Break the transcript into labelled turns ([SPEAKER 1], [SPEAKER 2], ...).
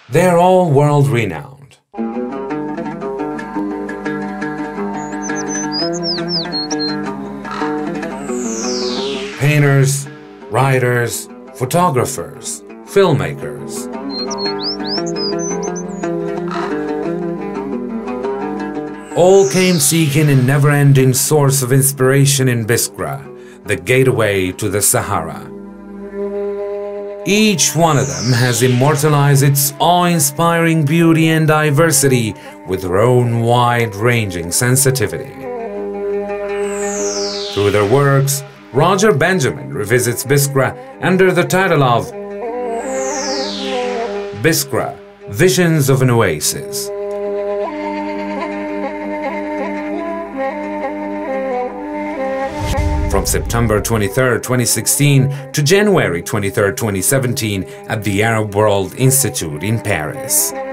[SPEAKER 1] They're all world-renowned. Painters, writers, photographers, filmmakers. All came seeking a never-ending source of inspiration in Biskra, the gateway to the Sahara. Each one of them has immortalized its awe-inspiring beauty and diversity with their own wide-ranging sensitivity. Through their works, Roger Benjamin revisits Biskra under the title of Biskra, Visions of an Oasis. From September 23, 2016 to January 23, 2017 at the Arab World Institute in Paris.